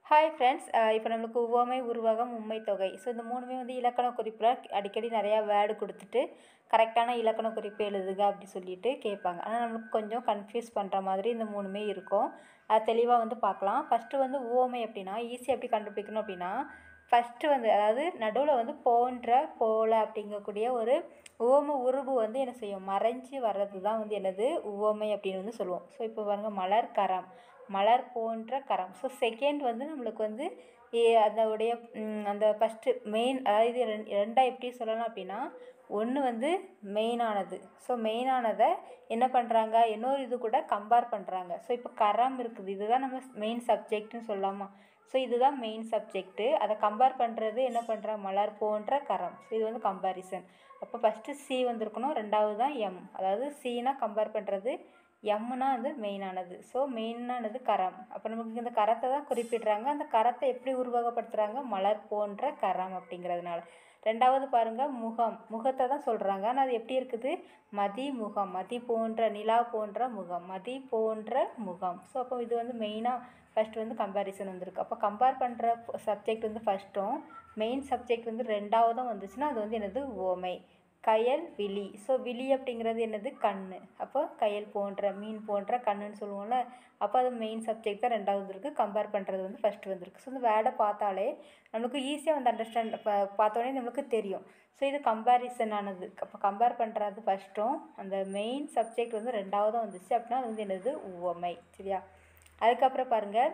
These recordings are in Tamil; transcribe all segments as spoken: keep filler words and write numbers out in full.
ஹாய் ஃப்ரெண்ட்ஸ், இப்போ நம்மளுக்கு உவமை, உருவகம், உண்மை தொகை. ஸோ இந்த மூணுமே வந்து இலக்கண குறிப்பில் அடிக்கடி நிறையா வேர்டு கொடுத்துட்டு கரெக்டான இலக்கண குறிப்பு எழுதுக அப்படி சொல்லிட்டு கேட்பாங்க. ஆனால் நம்மளுக்கு கொஞ்சம் கன்ஃபியூஸ் பண்ணுற மாதிரி இந்த மூணுமே இருக்கும். அது தெளிவாக வந்து பார்க்கலாம். ஃபஸ்ட்டு வந்து உவமை அப்படின்னா ஈஸியாக எப்படி கண்டுபிடிக்கணும் அப்படின்னா, ஃபஸ்ட்டு வந்து அதாவது நடுவில் வந்து போன்ற, போல அப்படிங்கக்கூடிய ஒரு உவமை உருவு வந்து என்ன செய்யும், மறைஞ்சி வர்றது தான் வந்து என்னது உவமை அப்படின்னு வந்து சொல்லுவோம். ஸோ இப்போ பாருங்கள், மலர் கரம், மலர் போன்ற கரம். ஸோ செகண்ட் வந்து நம்மளுக்கு வந்து அதோடைய அந்த ஃபஸ்ட்டு மெயின், அதாவது ரெண் ரெண்டாக எப்படி சொல்லலாம் அப்படின்னா, ஒன்று வந்து மெயினானது. ஸோ மெயினானதை என்ன பண்ணுறாங்க, இன்னொரு இது கூட கம்பேர் பண்ணுறாங்க. ஸோ இப்போ கரம் இருக்குது, இதுதான் நம்ம மெயின் சப்ஜெக்ட்னு சொல்லலாமா. ஸோ இதுதான் மெயின் சப்ஜெக்ட்டு. அதை கம்பேர் பண்ணுறது என்ன பண்ணுறாங்க, மலர் போன்ற கரம். ஸோ இது வந்து கம்பேரிசன். அப்போ ஃபஸ்ட்டு சி வந்துருக்கணும், ரெண்டாவது தான் எம். அதாவது சீனா கம்பேர் பண்ணுறது, எம்னா வந்து மெயினானது. ஸோ மெயினானது கரம். அப்போ நமக்கு இந்த கரத்தை தான் குறிப்பிடுறாங்க. அந்த கரத்தை எப்படி உருவகப்படுத்துகிறாங்க, மலர் போன்ற கரம் அப்படிங்கிறதுனால. ரெண்டாவது பாருங்கள், முகம், முகத்தை தான் சொல்கிறாங்க. ஆனால் அது எப்படி இருக்குது, மதி முகம், மதி போன்ற, நிலா போன்ற முகம், மதி போன்ற முகம். ஸோ அப்போ இது வந்து மெயினாக ஃபஸ்ட்டு வந்து கம்பேரிசன் வந்திருக்கு. அப்போ கம்பேர் பண்ணுற சப்ஜெக்ட் வந்து ஃபஸ்ட்டும், மெயின் சப்ஜெக்ட் வந்து ரெண்டாவதும் வந்துச்சுன்னா அது வந்து என்னது உவமை. கயல், விழி. ஸோ விழி அப்படிங்கிறது என்னது, கண். அப்போ கயல் போன்ற, மீன் போன்ற கண்ணுன்னு சொல்லுவோம்ல. அப்போ அது மெயின் சப்ஜெக்ட் தான் ரெண்டாவது இருக்குது, கம்பேர் பண்ணுறது வந்து ஃபஸ்ட்டு வந்திருக்கு. ஸோ இந்த வேர்டை பார்த்தாலே நம்மளுக்கு ஈஸியாக வந்து அண்டர்ஸ்டாண்ட் ப பார்த்தோன்னே நம்மளுக்கு தெரியும். ஸோ இது கம்பேரிசன் ஆனது. அப்போ கம்பேர் பண்ணுறது ஃபஸ்ட்டும், அந்த மெயின் சப்ஜெக்ட் வந்து ரெண்டாவதும் வந்துச்சு அப்படின்னா அது வந்து என்னது உவமை. சரியா. அதுக்கப்புறம் பாருங்கள்,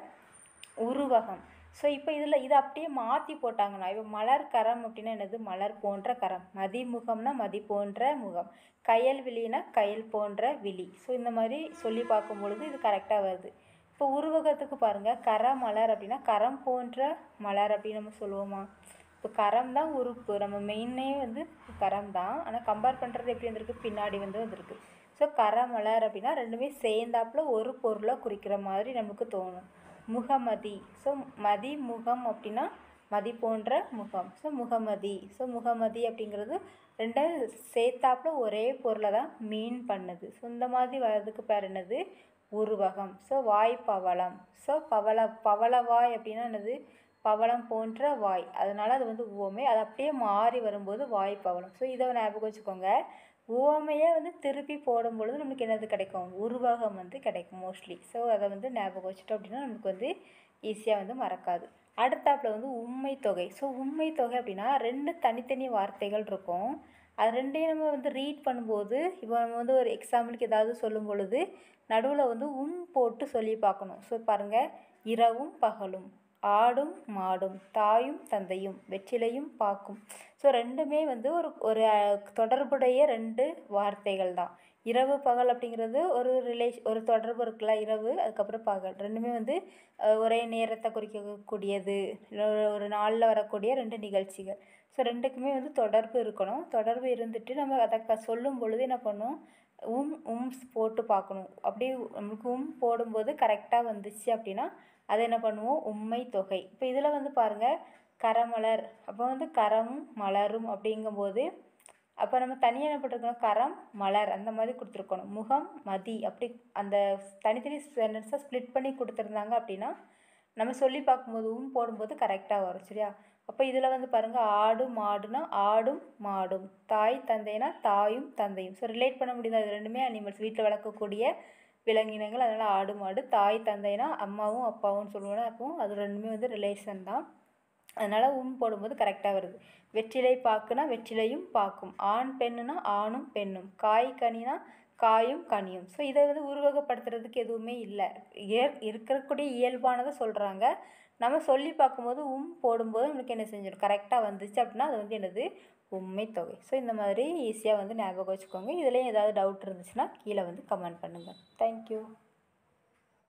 உருவகம். ஸோ இப்போ இதில் இதை அப்படியே மாற்றி போட்டாங்கன்னா, இப்போ மலர் கரம் அப்படின்னா என்னது, மலர் போன்ற கரம். மதிமுகம்னா மதி போன்ற முகம். கயல் விழினா கயல் போன்ற விழி. ஸோ இந்த மாதிரி சொல்லி பார்க்கும்பொழுது இது கரெக்டாக வருது. இப்போ உருவகத்துக்கு பாருங்கள், கர மலர் அப்படின்னா கரம் போன்ற மலர் அப்படின்னு நம்ம சொல்லுவோமா. இப்போ கரம் தான் உறுப்பு, நம்ம மெயினே வந்து கரம் தான். ஆனால் கம்பேர் பண்ணுறது எப்படி வந்திருக்கு, பின்னாடி வந்து வந்திருக்கு. ஸோ கரமலர் அப்படின்னா ரெண்டுமே சேர்ந்தாப்புல ஒரு பொருளை குறிக்கிற மாதிரி நமக்கு தோணும். முகமதி. ஸோ மதி முகம் அப்படின்னா மதி போன்ற முகம். ஸோ முகமதி. ஸோ முகமதி அப்படிங்கிறது ரெண்டை சேர்த்தாப்புல ஒரே பொருளை தான் மீன் பண்ணுது. ஸோ இந்த மாதிரி வர்றதுக்கு பேர் என்னது, உருவகம். ஸோ வாய் பவளம். ஸோ பவள பவளவாய் அப்படின்னா என்னது, பவளம் போன்ற வாய். அதனால் அது வந்து உவமை. அது அப்படியே மாறி வரும்போது வாய் பவளம். ஸோ இதை ஞாபகம் வச்சுக்கோங்க. உவமையை வந்து திருப்பி போடும் பொழுது நமக்கு என்னது கிடைக்கும், உருவகம் வந்து கிடைக்கும் மோஸ்ட்லி. ஸோ அதை வந்து ஞாபகம் வச்சுட்டோம் அப்படின்னா நமக்கு வந்து ஈஸியாக வந்து மறக்காது. அடுத்தாப்பில் வந்து உண்மை தொகை. ஸோ உண்மை தொகை அப்படின்னா ரெண்டு தனித்தனி வார்த்தைகள் இருக்கும். அது ரெண்டையும் நம்ம வந்து ரீட் பண்ணும்போது, இப்போ நம்ம வந்து ஒரு எக்ஸாம்பிளுக்கு ஏதாவது சொல்லும் பொழுது நடுவில் வந்து உம் போட்டு சொல்லி பார்க்கணும். ஸோ பாருங்கள், இரவும் பகலும், ஆடும் மாடும், தாயும் தந்தையும், வெற்றிலையும் பாக்கும். ஸோ ரெண்டுமே வந்து ஒரு ஒரு தொடர்புடைய ரெண்டு வார்த்தைகள் தான். இரவு பகல் அப்படிங்கிறது ஒரு ரிலேஷ் ஒரு தொடர்பு இருக்குல்ல, இரவு அதுக்கப்புறம் பகல் ரெண்டுமே வந்து ஒரே நேரத்தை குறிக்கக்கூடியது, ஒரு நாளில் வரக்கூடிய ரெண்டு நிகழ்ச்சிகள். ஸோ ரெண்டுக்குமே வந்து தொடர்பு இருக்கணும். தொடர்பு இருந்துட்டு நம்ம அதை க சொல்லும் பொழுது என்ன பண்ணணும், உம் உம்ஸ் போட்டு பார்க்கணும். அப்படியே நமக்கு உம் போடும்போது கரெக்டாக வந்துச்சு அப்படின்னா அதை என்ன பண்ணுவோம், உண்மை தொகை. இப்போ இதில் வந்து பாருங்கள், கரமலர். அப்போ வந்து கரமும் மலரும் அப்படிங்கும்போது அப்போ நம்ம தனியாக என்ன பண்ணிருக்கணும், கரம் மலர் அந்த மாதிரி கொடுத்துருக்கணும். முகம் மதி அப்படி அந்த தனித்தனி சென்டென்ஸை ஸ்ப்ளிட் பண்ணி கொடுத்துருந்தாங்க அப்படின்னா நம்ம சொல்லி பார்க்கும்போது உம் போடும்போது கரெக்டாக வரும். சரியா. அப்போ இதில் வந்து பாருங்கள், ஆடும் மாடுனா ஆடும் மாடும், தாய் தந்தைனா தாயும் தந்தையும். ஸோ ரிலேட் பண்ண முடியாது, அது ரெண்டுமே அனிமல்ஸ், வீட்டில் வளர்க்கக்கூடிய விலங்கினங்கள். அதனால் ஆடு மாடு, தாய் தந்தைனா அம்மாவும் அப்பாவும் சொல்லுவோம். அப்போ அது ரெண்டுமே வந்து ரிலேஷன் தான். அதனால் உம் போடும்போது கரெக்டாக வருது. வெற்றிலை பாக்குனா வெற்றிலையும் பாக்கும், ஆண் பெண்ணுனா ஆணும் பெண்ணும், காய் கனினா காயும் கனியும். ஸோ இதை வந்து உருவகப்படுத்துறதுக்கு எதுவுமே இல்லை, ஏ இருக்கக்கூடிய இயல்பானதை சொல்கிறாங்க. நம்ம சொல்லி பார்க்கும்போது உம் போடும்போது நம்மளுக்கு என்ன செஞ்சிடும், கரெக்டாக வந்துச்சு அப்படின்னா அது வந்து என்னது, உண்மை தொகை. ஸோ இந்த மாதிரி ஈஸியாக வந்து ஞாபகம் வச்சுக்கோங்க. இதுலேயும் ஏதாவது டவுட் இருந்துச்சுன்னா கீழே வந்து கமெண்ட் பண்ணுங்கள். தேங்க்யூ.